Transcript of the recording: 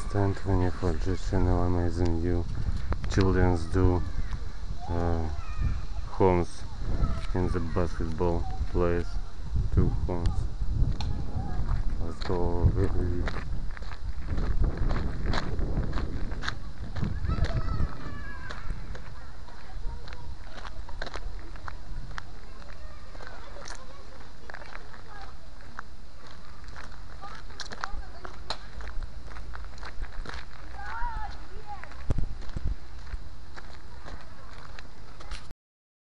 stand 24G channel, amazing view. Children's do homes in the basketball place. 2 homes. Let's go over.